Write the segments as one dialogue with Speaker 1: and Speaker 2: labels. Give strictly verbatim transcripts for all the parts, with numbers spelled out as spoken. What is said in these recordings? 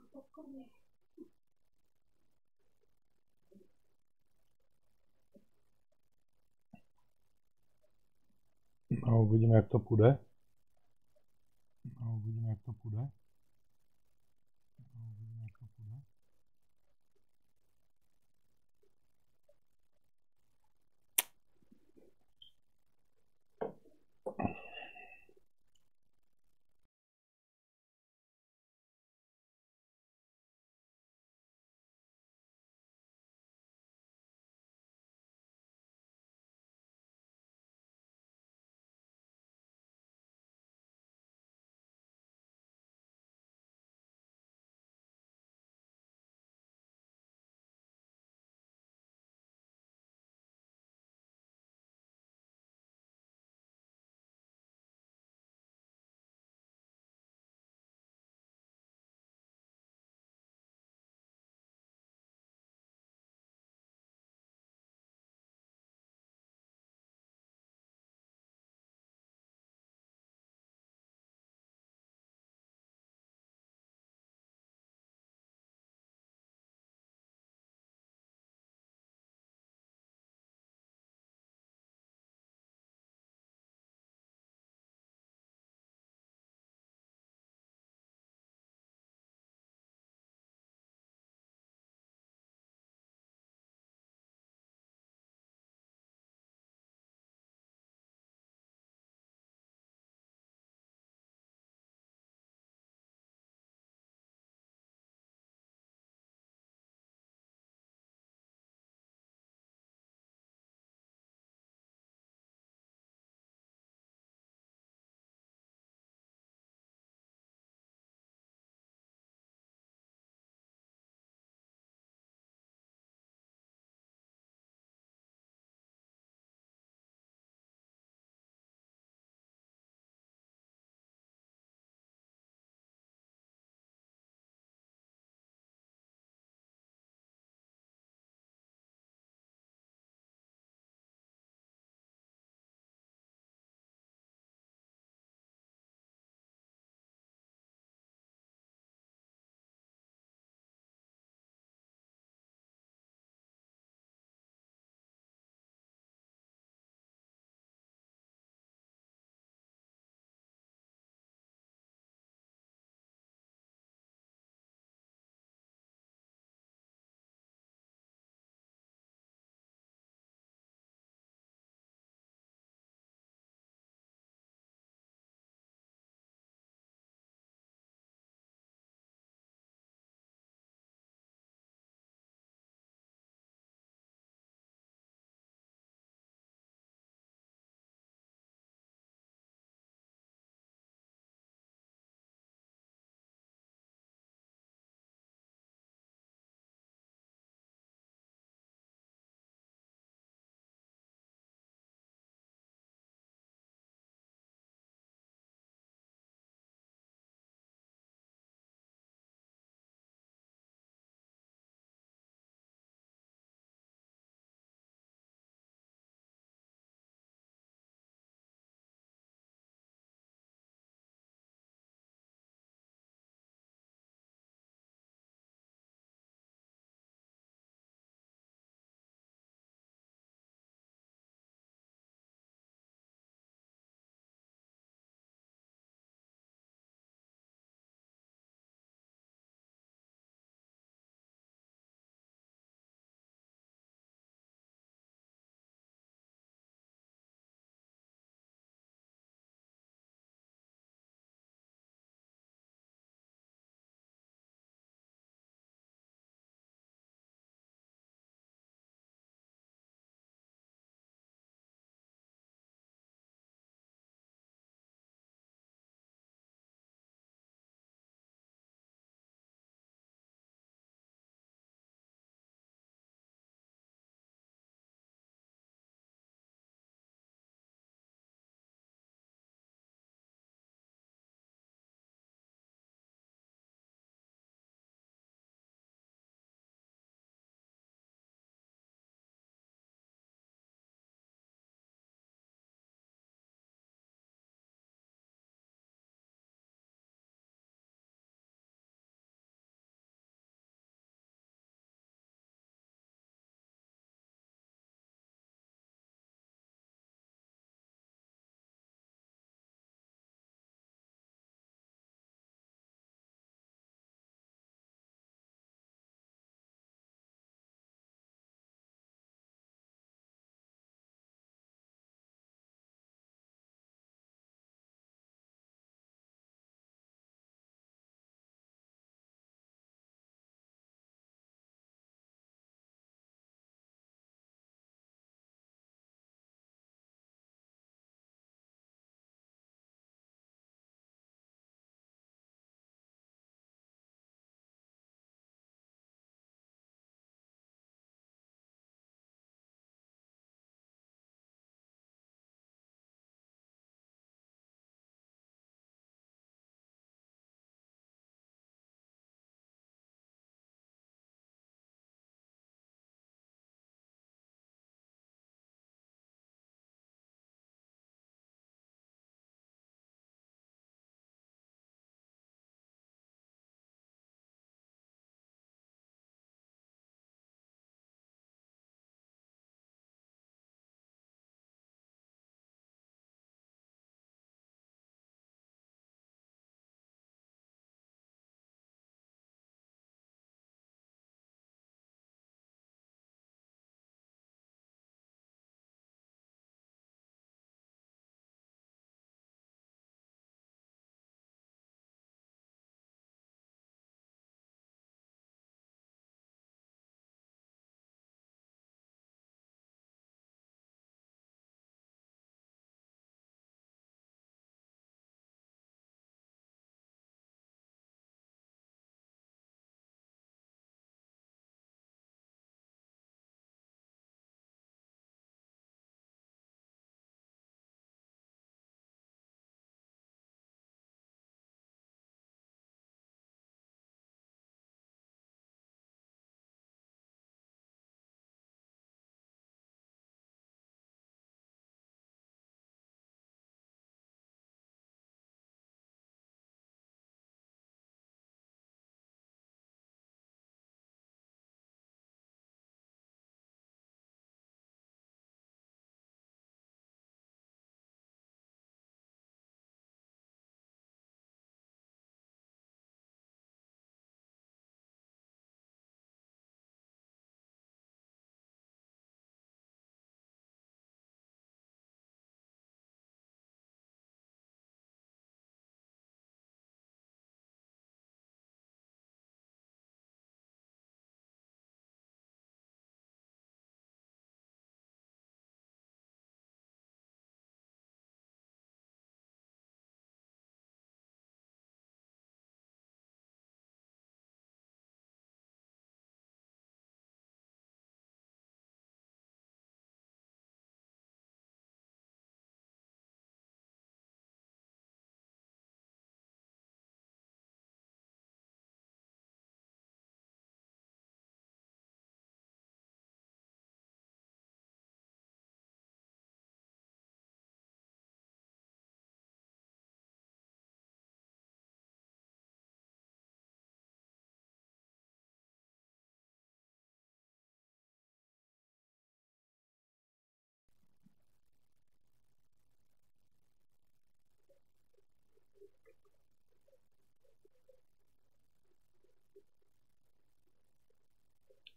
Speaker 1: No, uvidíme, jak to půjde. No, uvidíme, jak to půjde. No, uvidíme, jak to půjde.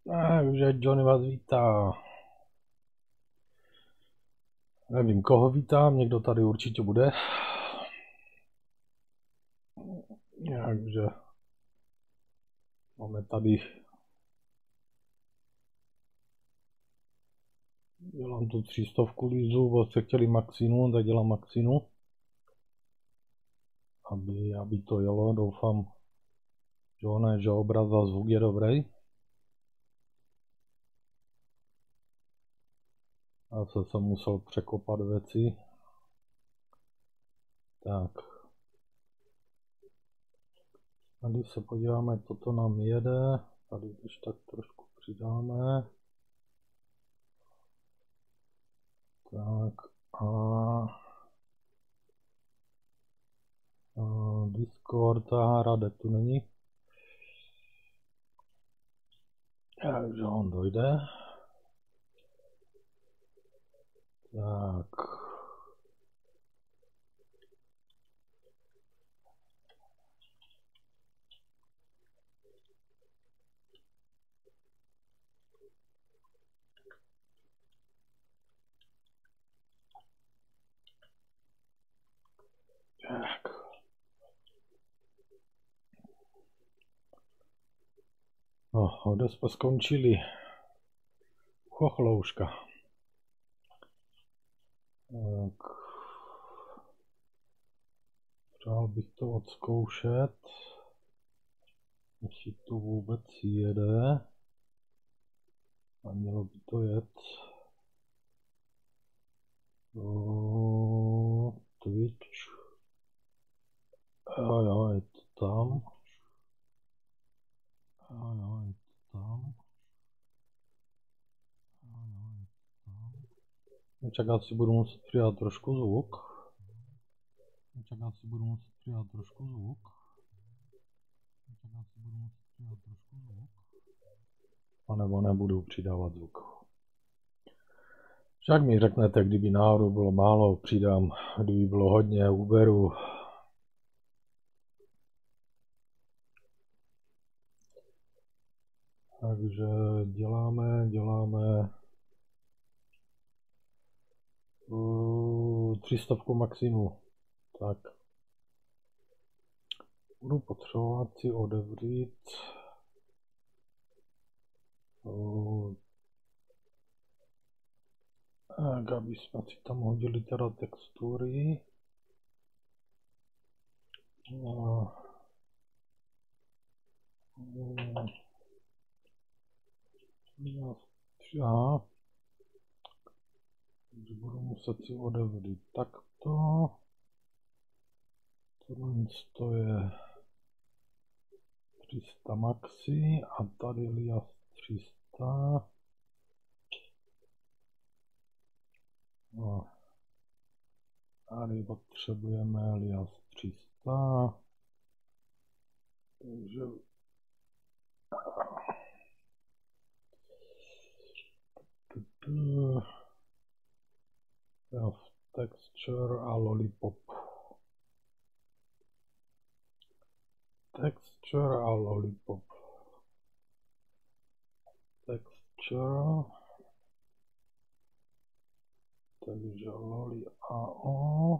Speaker 1: Takže Johnny vás vítá. Nevím, koho vítám, někdo tady určitě bude. Takže máme tady, dělám tu třístovku lízu, bo jste chtěli Maxinu, tak dělám Maxinu. Aby, aby to jelo, doufám, že ono, že obraz a zvuk je dobrý. Já se jsem musel překopat věci. Tak. A když se podíváme, toto nám jede, tady když tak trošku přidáme. Tak a, a Discord, a Radek tu není. Takže on dojde. Tak. Tak. No, kde jsme skončili? Chochlouška. Tak. Přál bych to odzkoušet, jestli to vůbec jede. A mělo by to jet. O, Twitch. A jo, je to tam. A jo, je to tam. A jo, je to tam. Čekat si budu muset přidat trošku zvuk. Čekat si budu muset přidat trošku zvuk. Čekat si budu muset přidat trošku zvuk. A nebo nebudu přidávat zvuk. Však mi řeknete, kdyby náhodou bylo málo, přidám, kdyby bylo hodně, uberu. Takže děláme, děláme uh, třistovku Maximu. Tak. Budu potřebovat si odevřít uh, tak, aby jsme si tam hodili teda textury. Uh, uh, Aha. Takže budu muset si odevřít takto. Tohle je tři sta maxi a tady Lias tři sta. No. Tady potřebujeme Lias tři sta. Takže texture a lollipop. Texture a lollipop. Texture. Takže loli a o.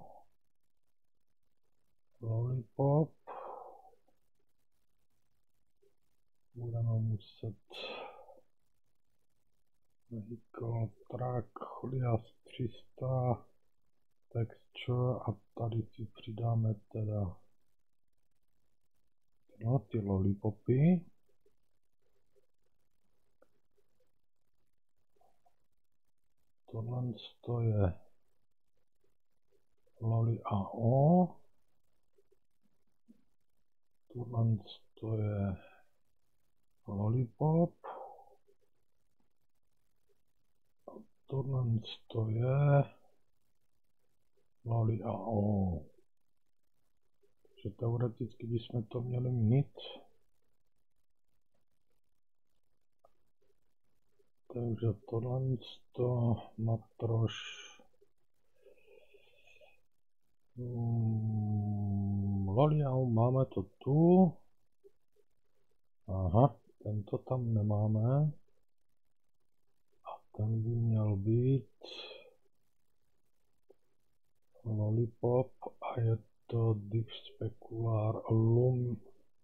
Speaker 1: Lollipop. Budeme muset vehicle track Lias tři sta texture a tady si přidáme teda no, ty lollipopy. Tohle je loli a o. Tohle je lollipop. Tohle je loli a o. Takže teoreticky bychom to měli mít. Takže tohle to matroš hmm, loli a o, máme to tu. Aha, tento tam nemáme. ten by měl být Lollipop a je to Div Specular Lum.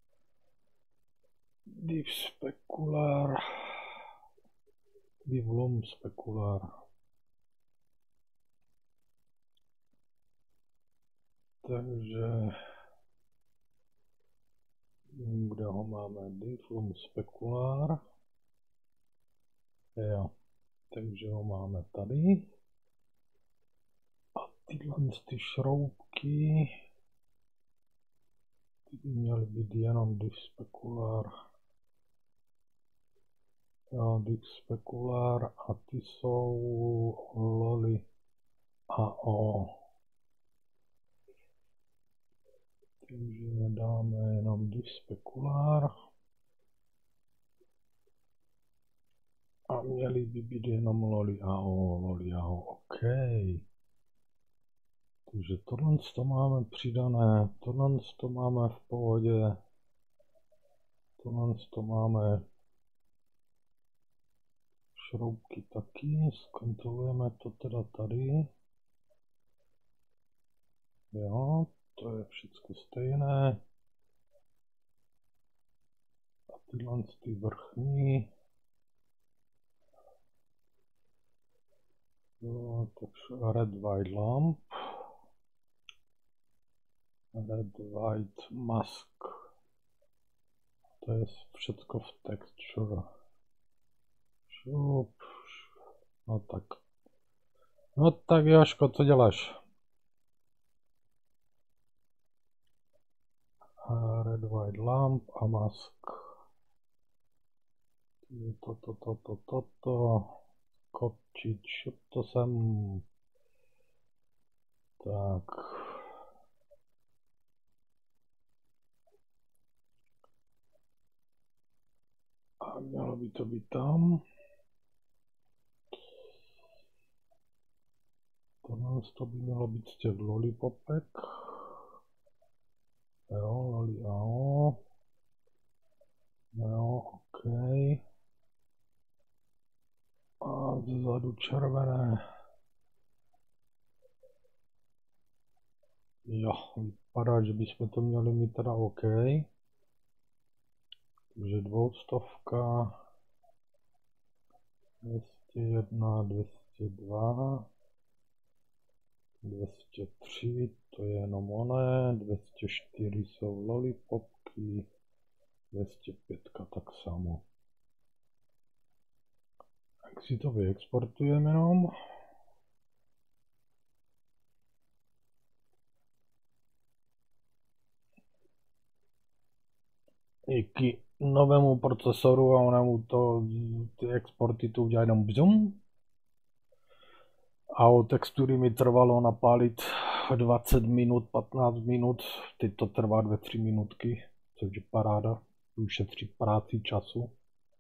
Speaker 1: Div Specular. Div Lum Specular. Takže kde ho máme? Div Lum Specular. Jo, takže ho máme tady. A tyhle ty šroubky ty by měly být jenom Div Specular. Jo, Div Specular a ty jsou Loli a O. Takže dáme jenom Div Specular. A měly by být jenom Loli a O, Loli a O, OK. Takže tohle to máme přidané, tohle to máme v pohodě, tohle to máme šroubky taky, zkontrolujeme to teda tady. Jo, to je všechno stejné. A tyhle ty vrchní. Jo, takže red white lamp. Red white mask. To je všechno v texture. Šup. No tak. No tak Jožko, co děláš? Red white lamp a mask. To, to, to, to, to, to. Kopčit, šup to sem. Tak. A mělo by to být tam. Tohle to by mělo být z těch lollipopek. Jo, loli a o. Jo, OK. A zezadu červené. Jo, vypadá, že bychom to měli mít teda OK. Takže dvoustovka. dvě stě jedna, dvě stě dva. dvě stě tři, to je jenom oné. dvě stě čtyři jsou lollipopky. dvě stě pět tak samo. Tak si to vyexportujeme jenom. Díky novému procesoru a onemu to, ty exporty to udělá jenom bzum. A o textury mi trvalo napálit dvacet minut, patnáct minut, teď to trvá dvě tři minutky, což je paráda, ušetří práci času.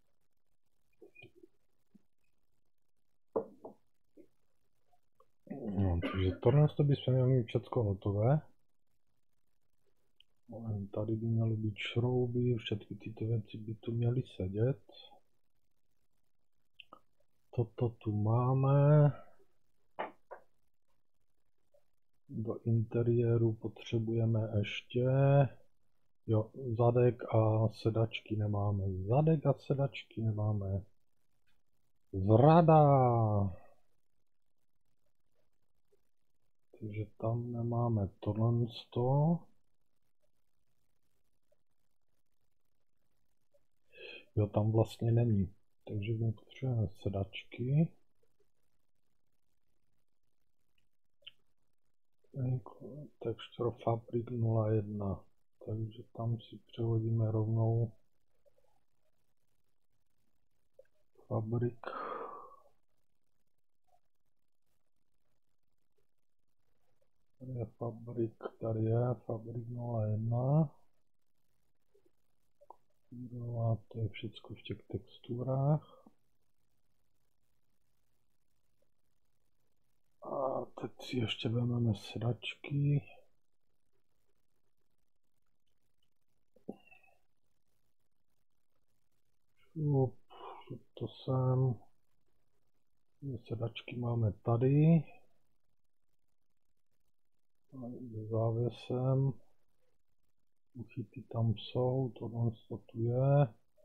Speaker 1: No, takže tohle bychom měli mít všechno hotové. Tady by měly být šrouby, všechny tyto věci by tu měly sedět. Toto tu máme. Do interiéru potřebujeme ještě, jo, zadek a sedačky nemáme. Zadek a sedačky nemáme. Zrada. Takže tam nemáme tohle sto. Jo, tam vlastně není. Takže my potřebujeme sedačky. Texture Fabric nula jedna. Takže tam si přehodíme rovnou Fabric. Tady je Fabric, tady je Fabric nula jedna. No a to je všechno v těch texturách. A teď si ještě vezmeme sedačky. Šup, šup to sem. Sedačky máme tady. S závěsem. Uchyty tam jsou, tohle to tu je.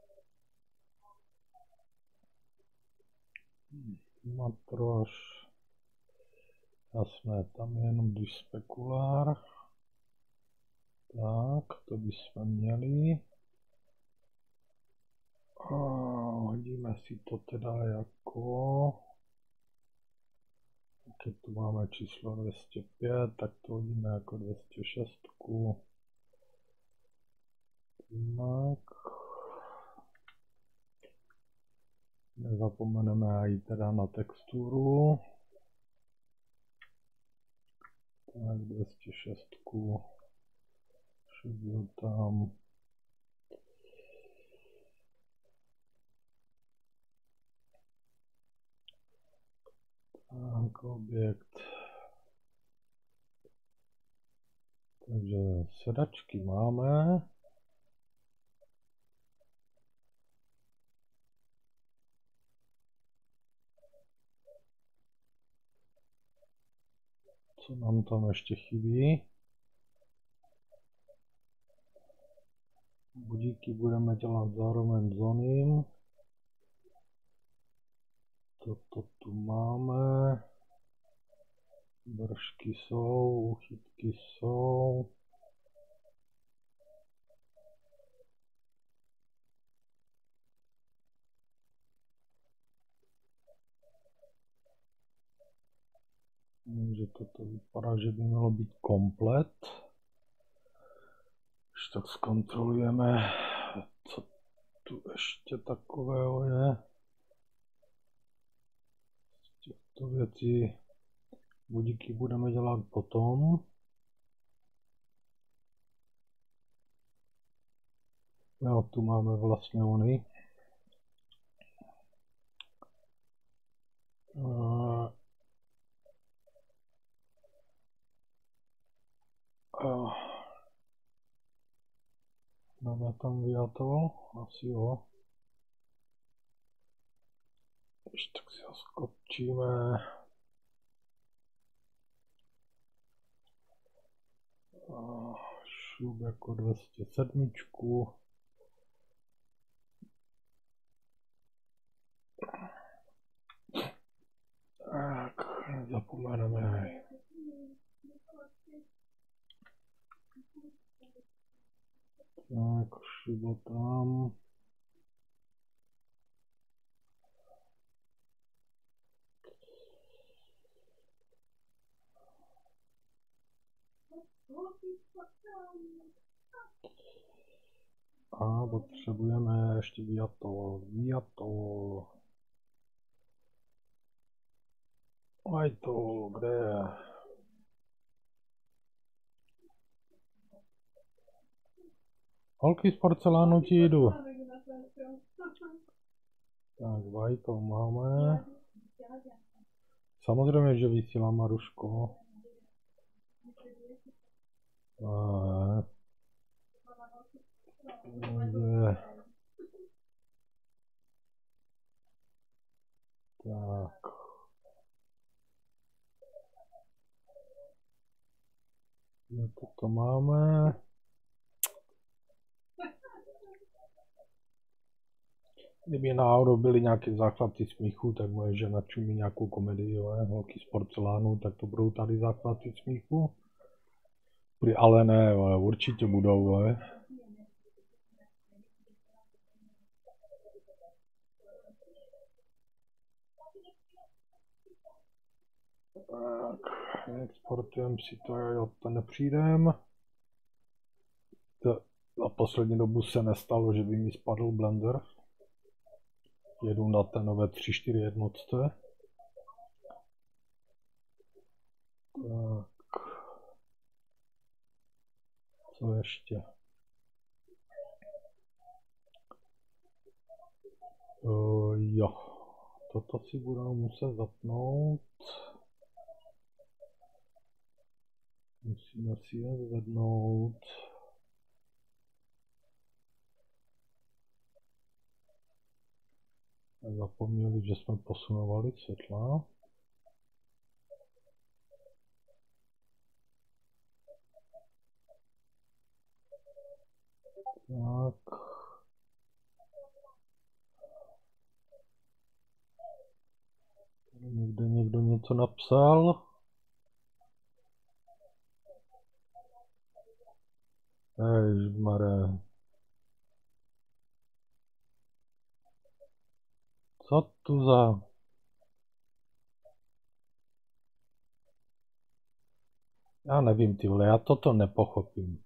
Speaker 1: Matroš. Jasné, tam je jenom dispekulár. Tak, to bychom měli. A hodíme si to teda jako... Když tu máme číslo dvě stě pět, tak to hodíme jako dvě stě šest. Tak. Nezapomeneme jít teda na texturu. Tak dvě stě šest. Šubil tam. Tak, objekt. Takže sedačky máme. Co nám tam ještě chybí? Budíky budeme dělat zároveň s oným. Toto tu máme. Držky jsou, uchytky jsou. Takže toto vypadá, že by mělo být komplet. Když tak zkontrolujeme, co tu ještě takového je. Z těchto věcí budíky budeme dělat potom. Jo, tu máme vlastně ony. Uh, uh, máme tam vyjato, asi jo. Ještě tak si ho skočíme. Uh, šup jako dvě stě sedm. Tak, zapomeneme. Tak, šubo tam. A potřebujeme ještě vyjato, vyjato. Aj to, kde je? Holky z porcelánu ti jdu. Tak, vajto máme. Samozřejmě, že vysílám Maruško. A... Takže... Tak. No, toto máme. Kdyby náhodou byly nějaké záchvaty smíchu, tak moje žena čumí nějakou komedii, jo, holky z porcelánu, tak to budou tady záchvaty smíchu. Ale ne, jo, určitě budou, jo. Tak, exportujeme si to, jo, to nepřijdem. Za poslední dobu se nestalo, že by mi spadl Blender. Jedu na té nové tři čtyři jednotce. Tak. Co ještě? Uh, jo. Toto si budeme muset zapnout. Musíme si je zvednout. Zapomněli, že jsme posunovali světla. Tak. Někde někdo něco napsal. Ježmaré. Co tu za... Já nevím, ty vole, já toto nepochopím.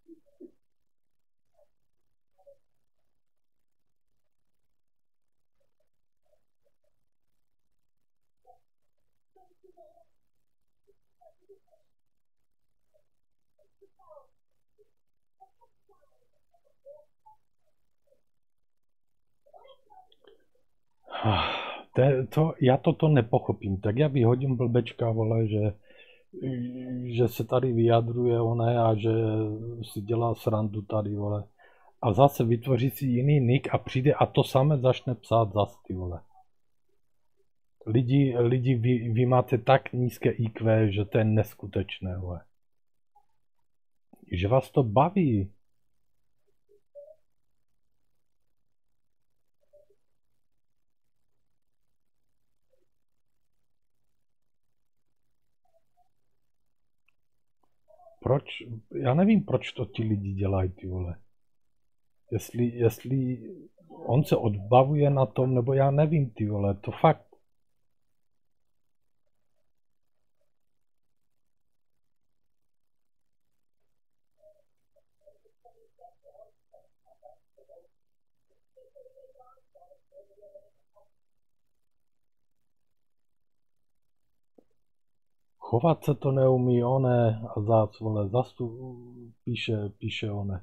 Speaker 1: To, to, já toto nepochopím. Tak já vyhodím blbečka, vole, že, že se tady vyjadruje oné a že si dělá srandu tady, vole. A zase vytvoří si jiný nick a přijde a to samé začne psát zas, ty vole. Lidi, lidi vy, vy máte tak nízké í kvé, že to je neskutečné, vole. Že vás to baví. Proč? Já nevím, proč to ti lidi dělají, ty vole. Jestli, jestli on se odbavuje na tom, nebo já nevím, ty vole, to fakt. Chovat se to neumí, one, a zás, vole, zas tu píše, píše one.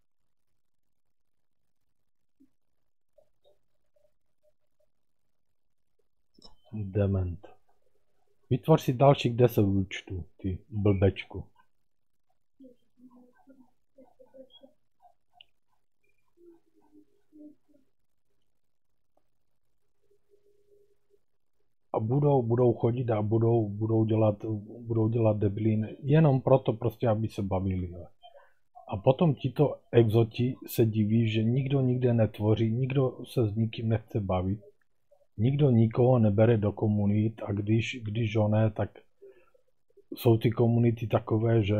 Speaker 1: Dement. Vytvoř si dalších deset účtů, ty blbečku. A budou, budou chodit a budou, budou dělat, budou dělat debilín, jenom proto prostě, aby se bavili. A potom tito exoti se diví, že nikdo nikde netvoří, nikdo se s nikým nechce bavit, nikdo nikoho nebere do komunit a když, když ho ne, tak jsou ty komunity takové, že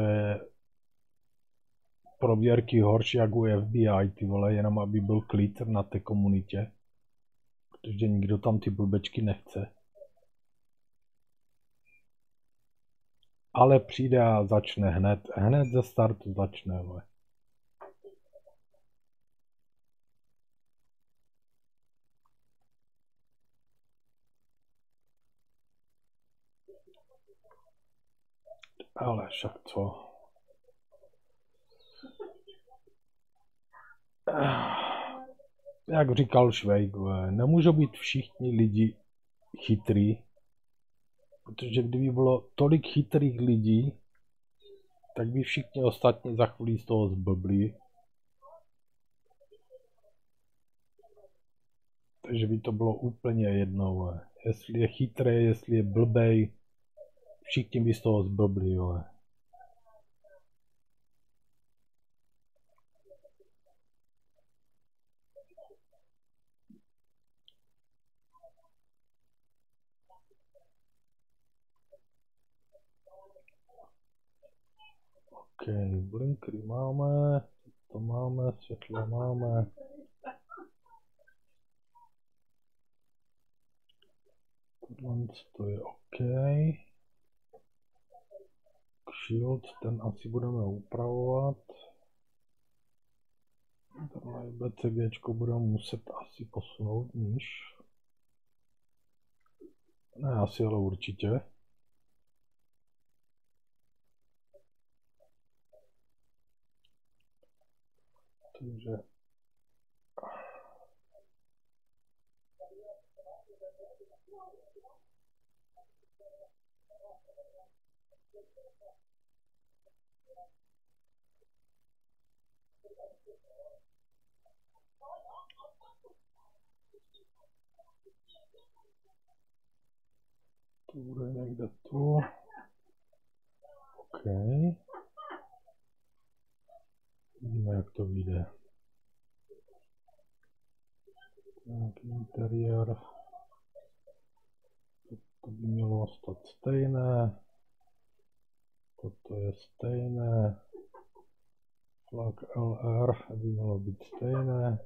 Speaker 1: prověrky horší jak u ef bé í, ty vole, jenom aby byl klid na té komunitě, protože nikdo tam ty blbečky nechce. Ale přijde a začne hned, hned ze startu začne, vole. Ale však co? Jak říkal Švejk, nemůžou být všichni lidi chytrý, protože kdyby bylo tolik chytrých lidí, tak by všichni ostatní za chvíli z toho zblblí. Takže by to bylo úplně jedno, jestli je chytrý, jestli je blbej, všichni by z toho zblblí. OK, blinkery máme, to máme, světlo máme. Tohle to je OK. Shield, ten asi budeme upravovat. Tohle BCGčko budeme muset asi posunout níž. Ne, asi ale určitě. Takže To bude někde tu. OK. Vidíme, jak to vyjde. Nějaký interiér. To by mělo ostat stejné. Toto je stejné. Flag L R by mělo být stejné.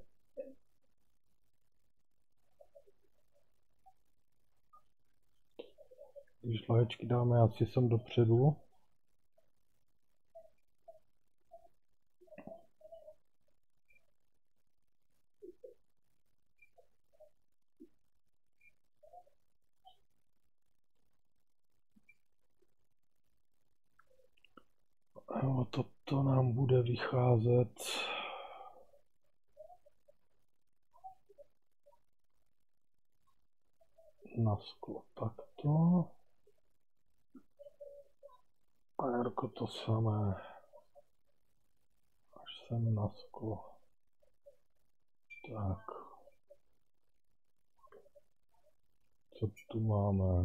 Speaker 1: Když laječky dáme asi sem dopředu. Jo, toto nám bude vycházet na sklo takto. A jako to samé. Až sem na sklo. Tak. Co tu máme?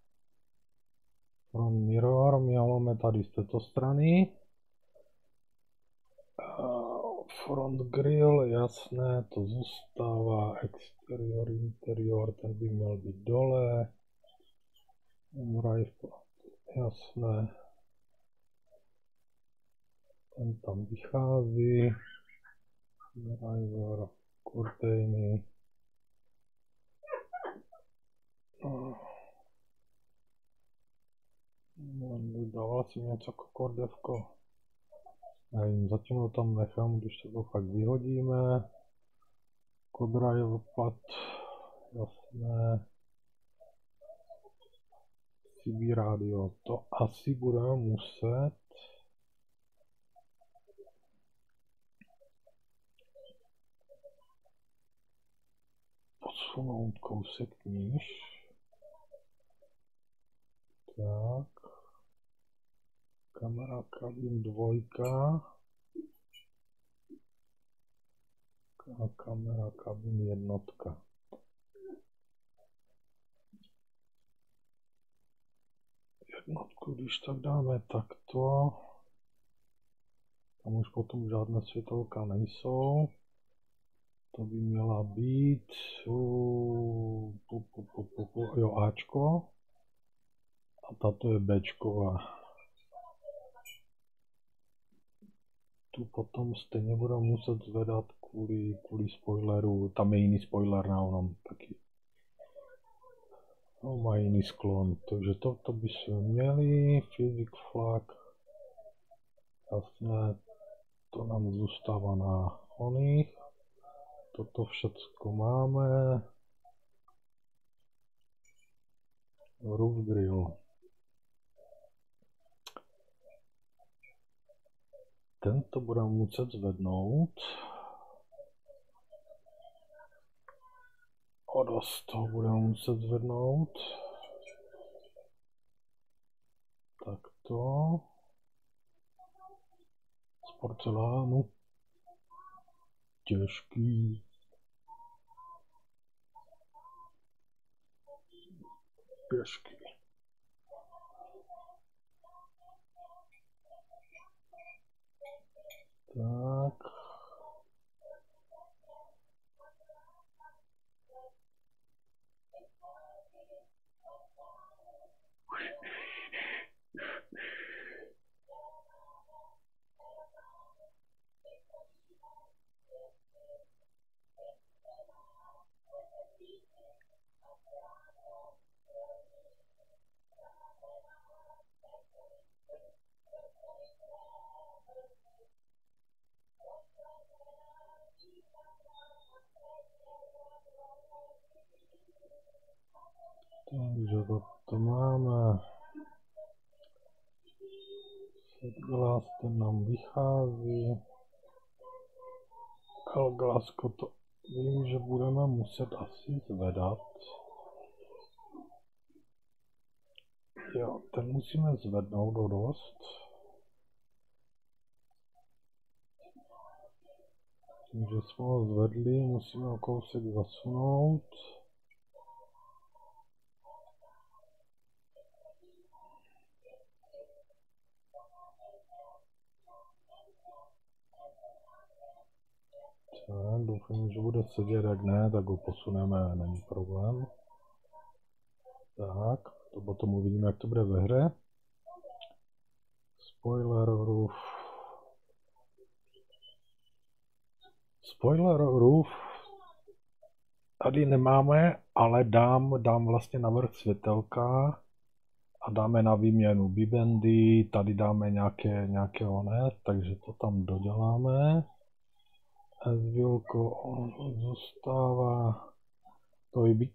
Speaker 1: Front mirror, my ho máme tady z této strany. Front grill, jasné, to zůstává. Exterior, interior, ten by měl být dole. Rifle, jasné. Ten tam vychází. Driver, kurtejny. Dával si něco kokordevko. Nevím, zatím ho tam nechám, když to fakt vyhodíme. Kodriver plat, jasné. C B radio, to asi budeme muset posunout kousek níž. Tak. Kamera kabin dvojka. A kamera kabin jednotka. Jednotku, když tak dáme takto. Tam už potom žádné světelka nejsou. To by měla být uh, pu, pu, pu, pu, pu, jo, Ačko. A tato je Bčková. Tu potom stejně budeme muset zvedat kvůli, kvůli spoileru. Tam je jiný spoiler na onom taky. No, má jiný sklon, takže to, to by se měli. Physic flag. Jasné, to nám zůstává na oných. Toto všecko máme. Roof grill. Tento budeme muset zvednout. O dost toho budeme muset zvednout. Takto. Z porcelánu. Těžký. Pěšky. Tak. Takže to, to máme. Set glass, ten nám vychází. L glasko to vím, že budeme muset asi zvedat. Jo, ten musíme zvednout do dost. Tím, že jsme ho zvedli, musíme ho kousek zasunout. Tak doufám, že bude sedět, jak ne, tak ho posuneme, není problém. Tak, to potom uvidíme, jak to bude ve hře. Spoiler roof. Spoiler roof tady nemáme, ale dám, dám vlastně navrch světelka a dáme na výměnu bibendy, tady dáme nějaké, nějaké one, takže to tam doděláme. Zvílko zůstává tojbík.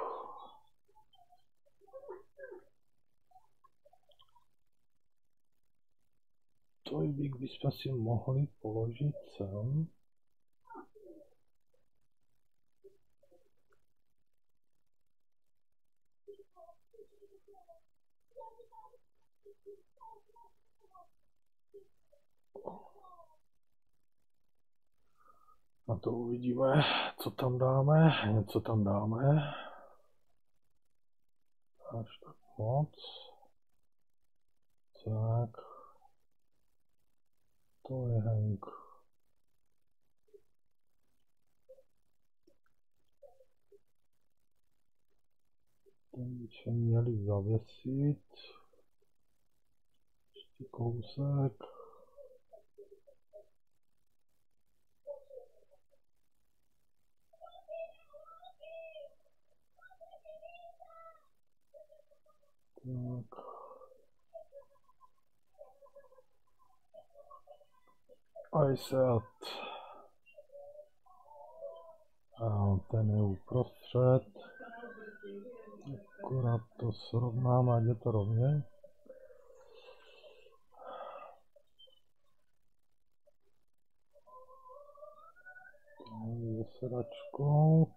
Speaker 1: Tojbík bychom si mohli položit sem. A to uvidíme, co tam dáme, něco tam dáme. Až tak moc. Tak. To je Hank. Ten bychom měli zavěsit. Ještě kousek. Tak. I set. A ten je uprostřed. Akorát to srovnám, ať je to rovně. Sedačkou.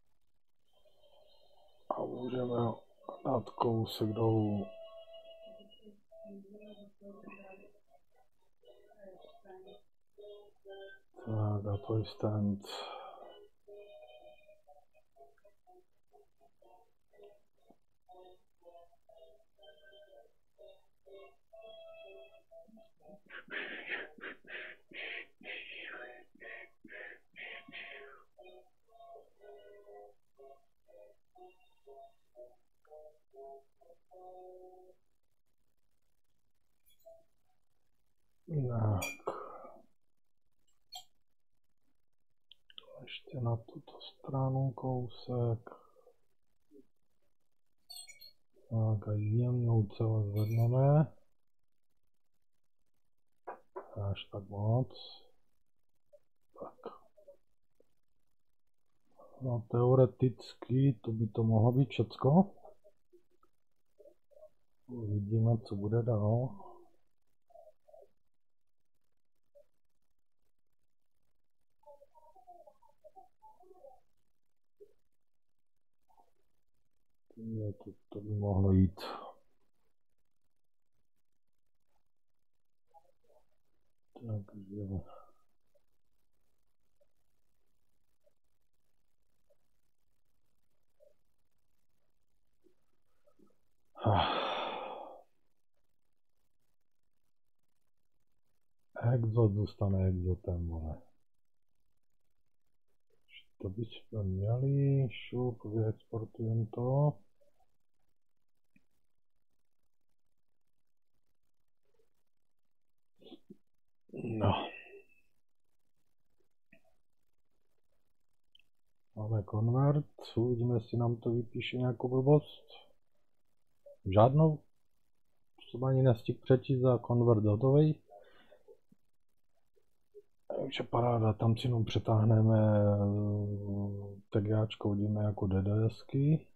Speaker 1: A můžeme dát kousek dolů. Tak a to je stand. Tak. Ještě na tuto stranu kousek. Tak a jemnou celé zvedneme. Až tak moc. Tak. No teoreticky to by to mohlo být všecko. Uvidíme, co bude dál. To, to by mohlo jít. Takže... Exot zůstane exotem, vole. To bychom měli, šup, vyexportujeme to. No. Máme konvert, uvidíme, jestli nám to vypíše nějakou blbost. Žádnou. Jsem ani nestihl přečíst za konvert hotový. Takže paráda, tam si jenom přetáhneme tagáčko, hodíme jako DDSky.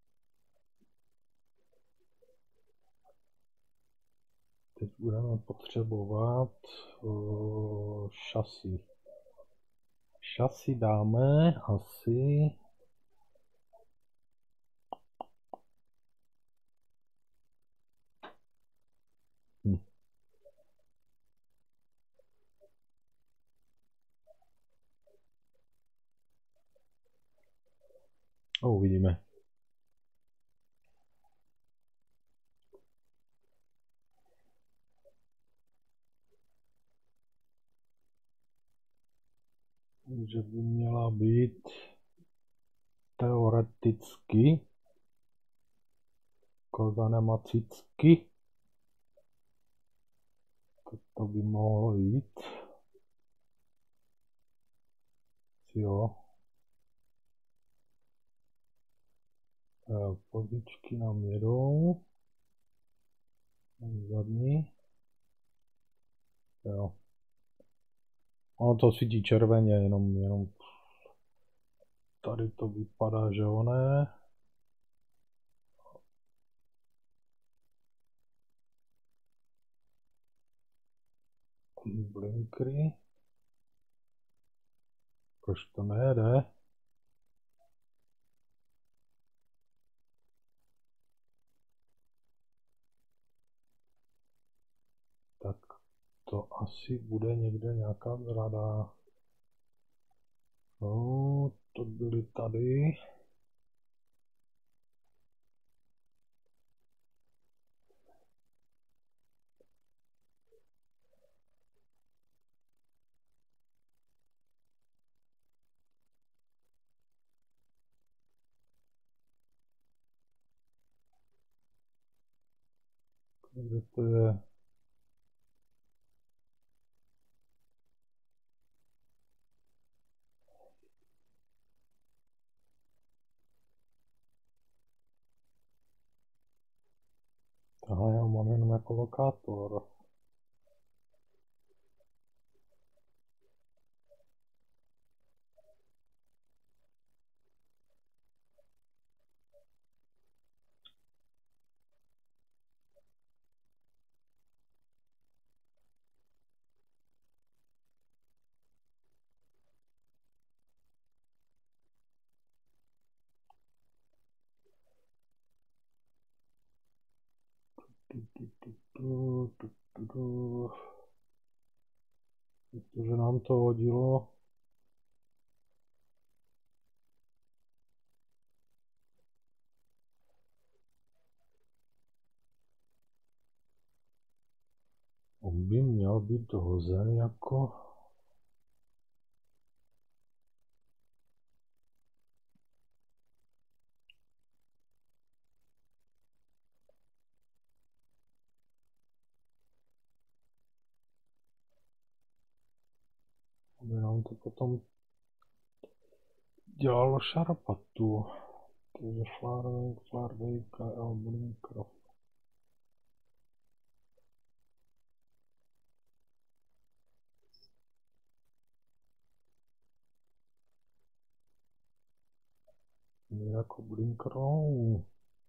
Speaker 1: Teď budeme potřebovat uh, šasy. Šasy dáme asi... Hm. A uvidíme. že by měla být teoreticky koza nemá cicky. To by mohlo jít. Jo. Pozičky nám jedou. Zadní. Jo. Ono to svítí červeně, jenom, jenom tady to vypadá, že oné. Blinkry. Proč to nejede? Tak to asi bude někde nějaká zrada. No, to byly tady. Kde to je? Aha, já mám jenom jako lokátor. Protože nám to hodilo. On by měl být hozen jako... Aby nám to potom dělalo šarapatu. Takže Flarwake, Flarwake a Blinker. Jako Blinkerou.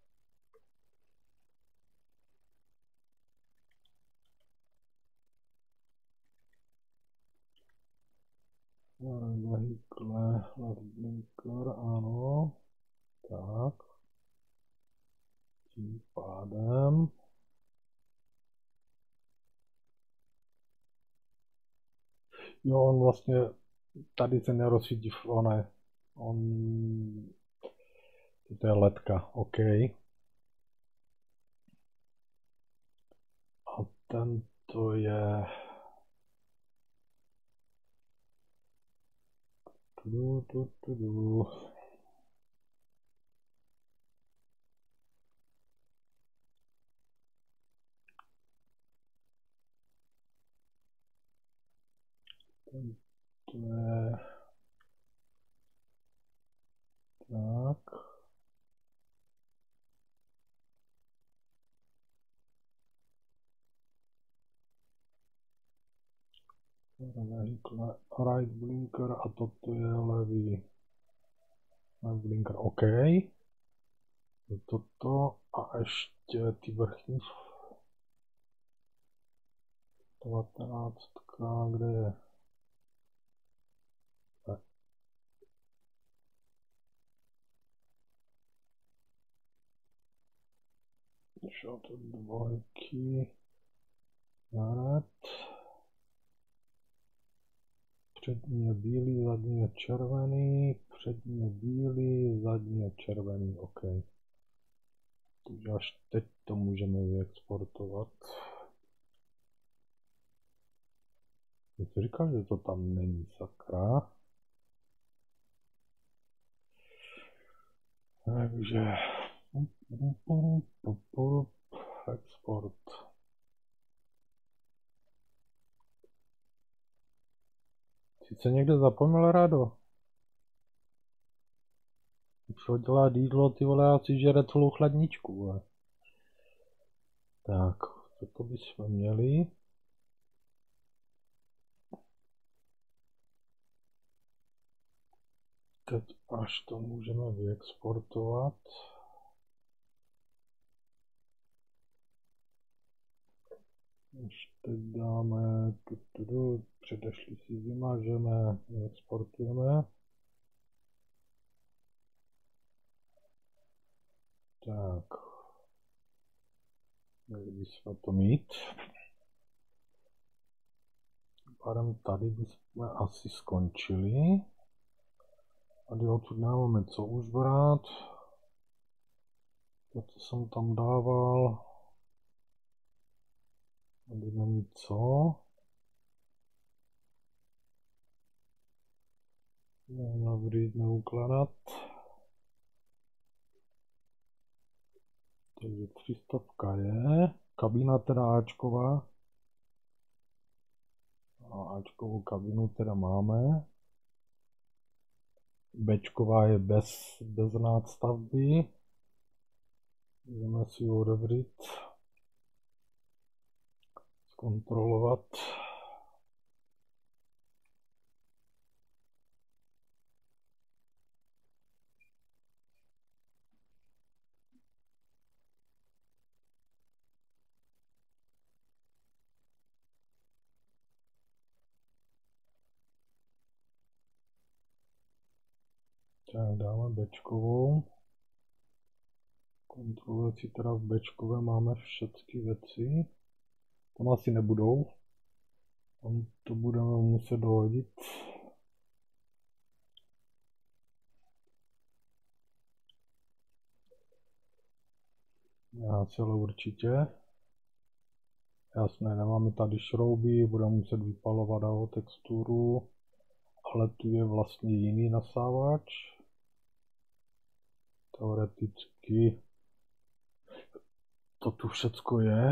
Speaker 1: Vehikle, Blinker, ano. Tak. Tím pádem. Jo, on vlastně tady se nerozsvítí, ne. On... To je ledka, OK. A tento je... Tudu, tudu, tudu. Tento je... Tak. Right blinker a toto je levý. Left blinker, OK. Toto a ještě ty vrchní. devatenáctka, kde je? Tak. Šel to dvojky. Nared. Přední je bílý, zadní je červený, přední je bílý, zadní je červený, OK. Takže až teď to můžeme vyexportovat. Já si říkal, že to tam není, sakra. Takže export. Sice někde zapomněl Rado. Co dělá jídlo, ty vole, já si žere celou chladničku, vole. Tak, to bychom měli. Teď až to můžeme vyexportovat. Až teď dáme, tu, tu, tu, předešli si vymažeme, vyexportujeme. Tak, měli bychom to mít. Pádem tady bychom asi skončili. Tady odsud nemáme co už brát. To, co jsem tam dával. Tady není co. Navřít, neukládat. Takže třistovka je. Kabína teda Ačková. A Ačkovou kabinu teda máme. Bčková je bez, bez nástavby. Můžeme si ji odevřít. Zkontrolovat. Tak dáme Bčkovou. Kontrolovat si teda v Bčkové máme všechny věci. Tam asi nebudou. Tam to budeme muset dohodit. Já celé určitě. Jasné, nemáme tady šrouby, budeme muset vypalovat dál texturu. Ale tu je vlastně jiný nasávač. Teoreticky to tu všecko je.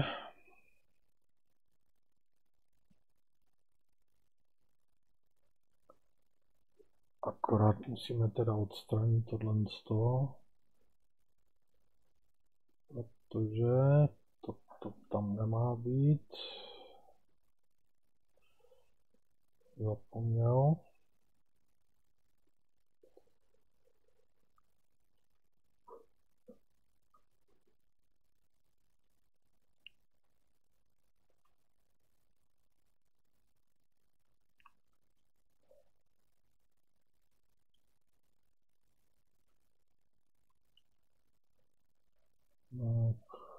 Speaker 1: Akorát musíme teda odstranit tohle z toho. Protože to, to tam nemá být. Zapomněl. No.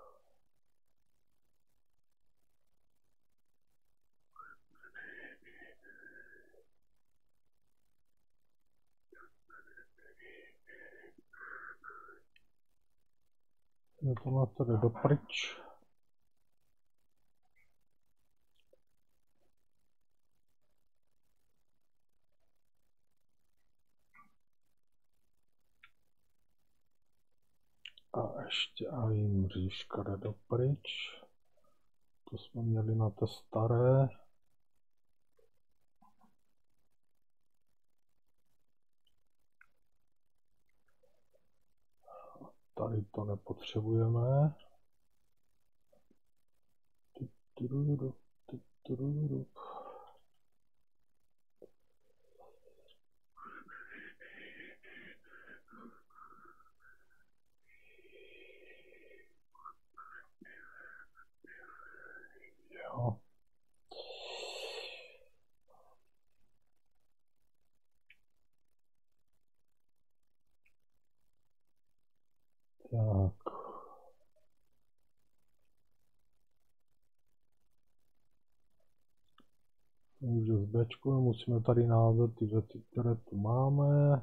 Speaker 1: Je to nás tady dopryč. A ještě i mřížka jde dopryč. To jsme měli na té staré. Tady to nepotřebujeme. Jo. Tak. Takže z Bčku musíme tady názvat ty věci, které tu máme.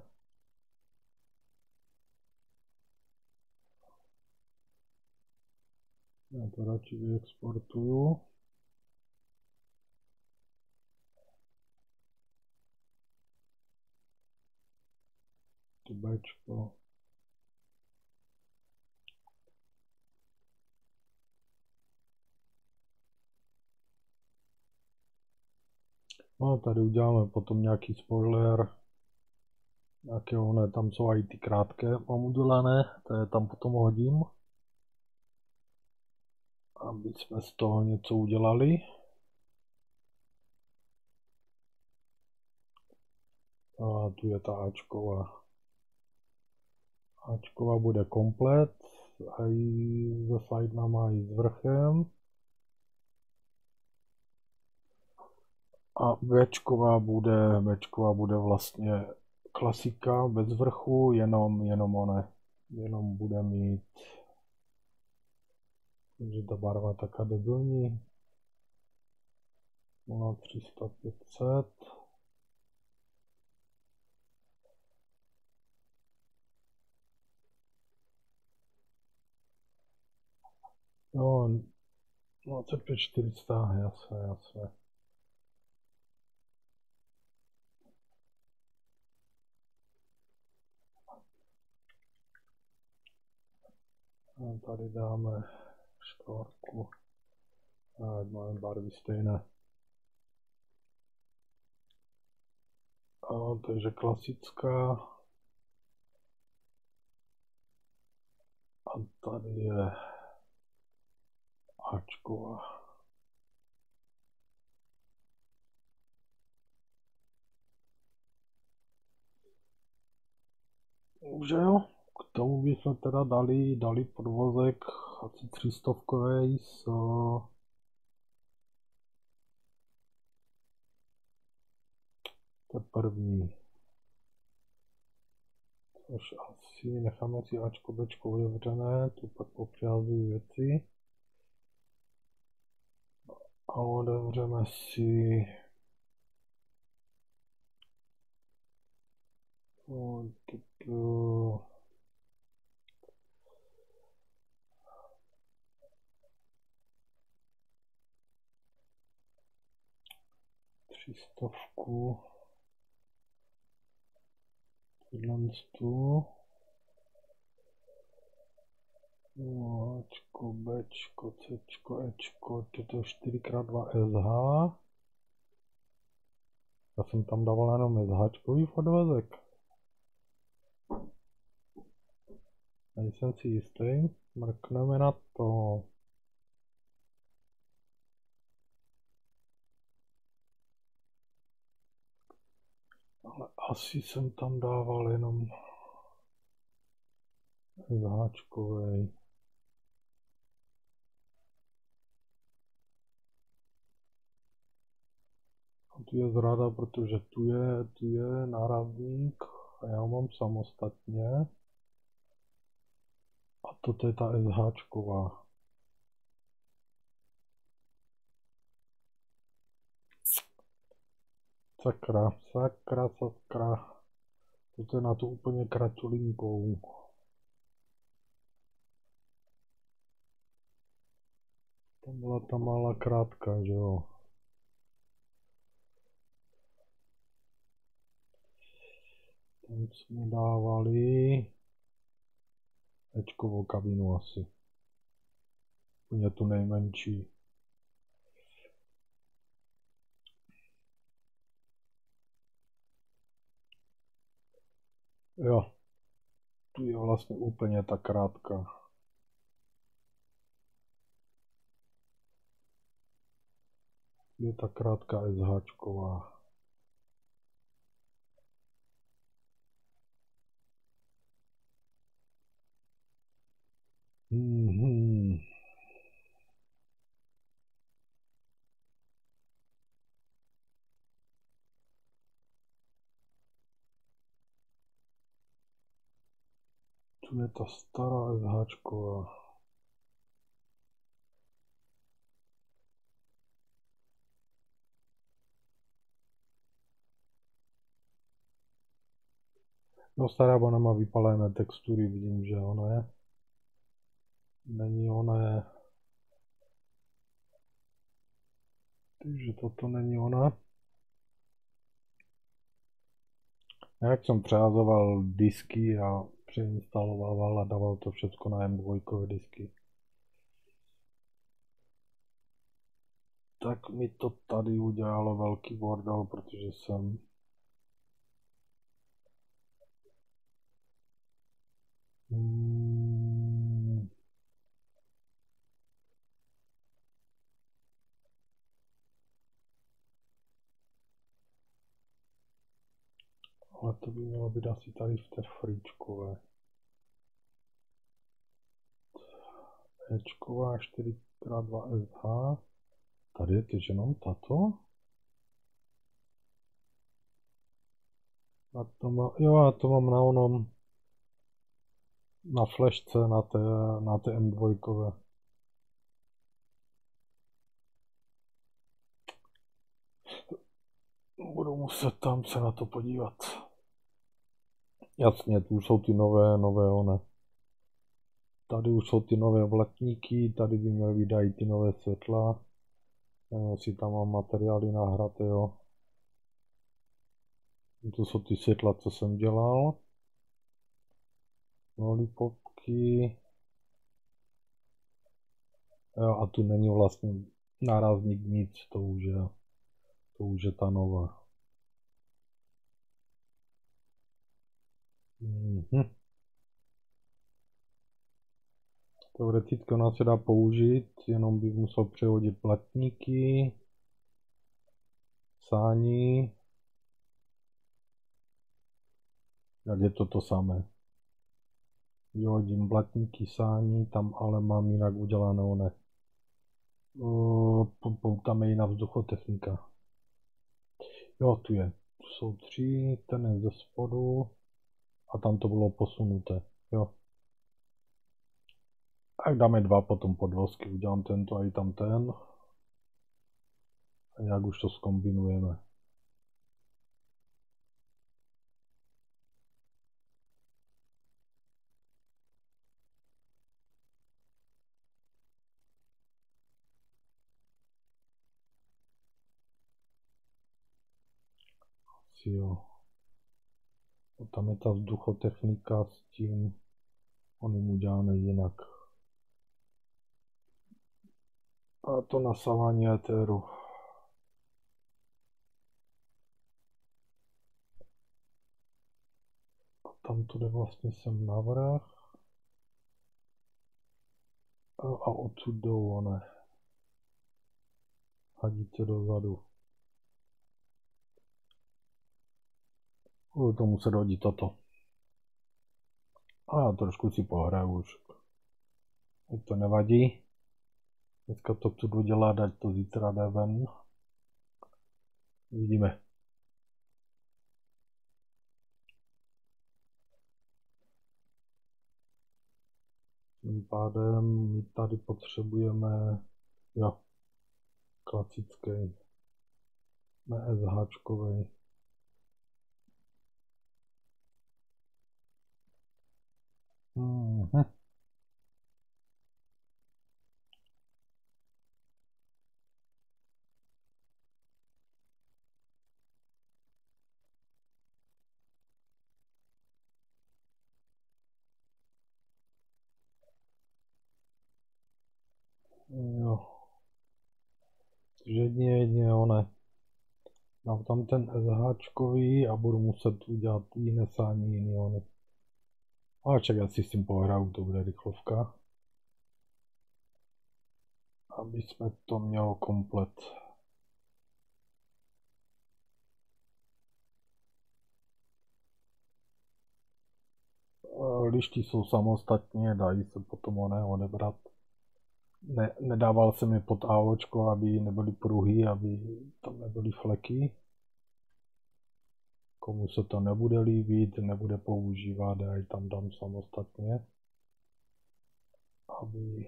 Speaker 1: Já to radši vyexportuju. To Bčko. No, tady uděláme potom nějaký spoiler. Nějaké one, tam jsou i ty krátké, mám udělané, to je tam potom hodím. Aby jsme z toho něco udělali. A tu je ta Ačková. Ačková bude komplet, a i se sidenama, i s vrchem. A Bčková bude, Bčková bude vlastně klasika bez vrchu, jenom, jenom one, jenom bude mít, že ta barva taká debilní, nula tři sta pět set. No, dvacet pět čtyři sta, jasně, jasně. A tady dáme čtvrtku. A máme barvy stejné. A, takže klasická. A tady je Ačková. Už jo, k tomu bychom teda dali, dali podvozek asi třistovkovej s to první. Což asi necháme si Ačko, Bčko otevřené, tu pak popřihazuju věci. A otevřeme si no, tuto třistovku. Tohle tu. No, Ačko, Bčko, Cčko, Ečko, toto je čtyři krát dva S H. Já jsem tam dával jenom SHčkový podvozek. Nejsem si jistý, mrkneme na to. Ale asi jsem tam dával jenom SHčkovej. A tu je zrada, protože tu je, tu je nárazník a já ho mám samostatně. A toto je ta SHčková. Sakra, sakra, sakra. Toto je na tu úplně kratulinkou. Tam byla ta malá krátka, že jo. Tam jsme dávali Ečkovou kabinu asi. Úplně tu nejmenší. Jo, tu je vlastně úplně ta krátká. Je ta krátká SHčková. Mhm. Tu je ta stará SHčková. No stará, ona má vypalené textury, vidím, že ono je. Není ona. Takže toto není ona. Jak jsem přehazoval disky a přeinstalovával a dával to všechno na M dva disky. tak mi to tady udělalo velký bordel, protože jsem hmm. Ale to by mělo být asi tady v té fričkové. Ečková čtyři krát dva S H. Tady je teď jenom tato. A to má, jo, já to mám na onom, na flashce, na té, na té M dva. Budu muset tam se na to podívat. Jasně, tu jsou ty nové, nové one. Tady už jsou ty nové blatníky, tady by měly být i ty nové světla. Nevím, jestli tam mám materiály nahraté, jo. To jsou ty světla, co jsem dělal. Lollipopky. Jo, a tu není vlastně nárazník nic, to už je, to už je ta nová. Mhm. Teoreticky ona se dá použít, jenom bych musel přehodit platníky, sání. Jak je to to samé. Vyhodím blatníky, sání, tam ale mám jinak udělané one. Tam je jiná vzduchotechnika. Jo, tu je. Tu jsou tři, ten je ze spodu a tam to bylo posunuté. Jo. Tak dáme dva potom podvozky, udělám tento a i tam ten. A nějak už to zkombinujeme. Asi jo. A tam je ta vzduchotechnika s tím, oným udělané jinak. A to nasávání éteru. Tam to jde vlastně sem navrch. A odsud jdou one. Hadice dozadu. Budu to muset hodit toto. A trošku si pohraju už. To nevadí. Dneska to chci dodělat, ať to zítra jde ven. Vidíme. Tím pádem my tady potřebujeme, jo, klasický, ne SHčkovej. Mhm. Jo. Jedině, jedině one. Dám tam ten SHčkový a budu muset udělat jiné sání, jiný ony. Ale čak, já si s tím pohraju, to bude rychlovka. Aby jsme to mělo komplet. Lišty jsou samostatně, dají se potom one odebrat. Ne, nedával jsem je pod AOčko, aby nebyly pruhy, aby tam nebyly fleky. Komu se to nebude líbit, nebude používat, já ji tam dám samostatně. Aby...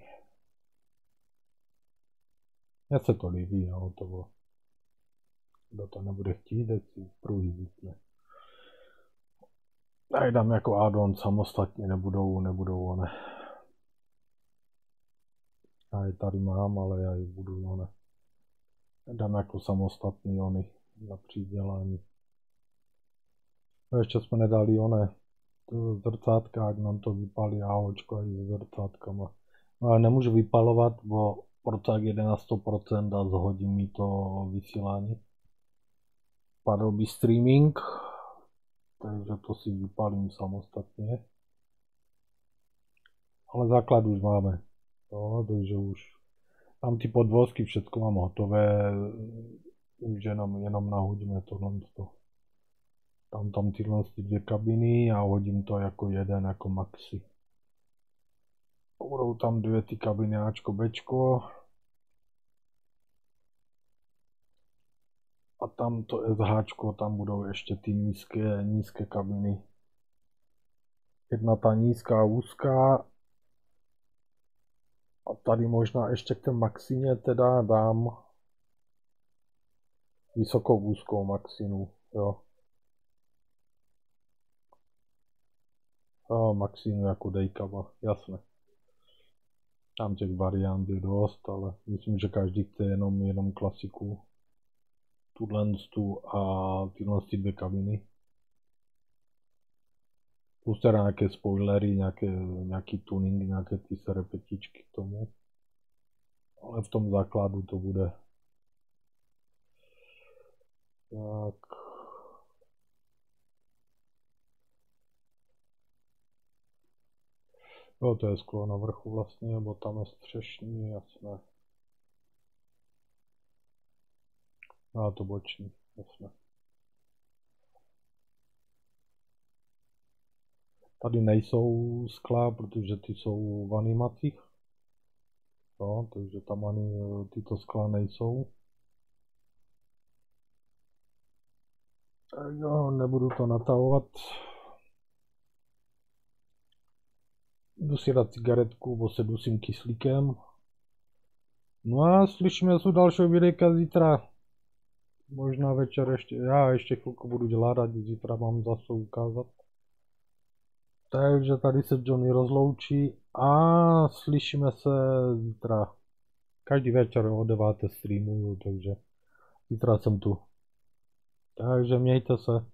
Speaker 1: Mně se to líbí, ale to bylo. Kdo to nebude chtít, tak si pruhy vypne. Já ji dám jako add-on samostatně, nebudou, nebudou one. Já ji tady mám, ale já ji budu one. Dám jako samostatný ony na přidělání. No ještě jsme nedali one zrcátka, ať nám to vypálí AOčko i s zrcátkama. No ale nemůžu vypalovat, bo Procák jede na sto procent a zhodí mi to vysílání. Padl by streaming, takže to si vypálím samostatně. Ale základ už máme, no, takže už mám ty podvozky, všechno mám hotové, už jenom, jenom nahodíme tohle. Tam tam tyhle dvě kabiny a hodím to jako jeden, jako maxi. Budou tam dvě ty kabiny Ačko, Bčko. A tam to SHčko, tam budou ještě ty nízké, nízké kabiny. Jedna ta nízká a úzká. A tady možná ještě k té maxině teda dám vysokou úzkou maxinu, jo. Jo, maxinu jako dejkaba, jasné. Tam těch variant je dost, ale myslím, že každý chce jenom, jenom klasiku. Tuhle a tyhle dvě kabiny. Plus teda nějaké spoilery, nějaké, nějaký tuning, nějaké ty serepetičky k tomu. Ale v tom základu to bude. Tak. Jo, to je sklo na vrchu vlastně, nebo tam je střešní, jasné. A to boční, jasné. Tady nejsou skla, protože ty jsou v animacích. No, takže tam ani tyto skla nejsou. Tak jo, nebudu to natahovat. Jdu si dát cigaretku, bo se dusím kyslíkem. No a slyšíme se u dalšího videa zítra. Možná večer ještě, já ještě chvilku budu dělat a zítra mám zase ukázat. Takže tady se Johnny rozloučí a slyšíme se zítra. Každý večer o deváté streamuju, takže zítra jsem tu. Takže mějte se.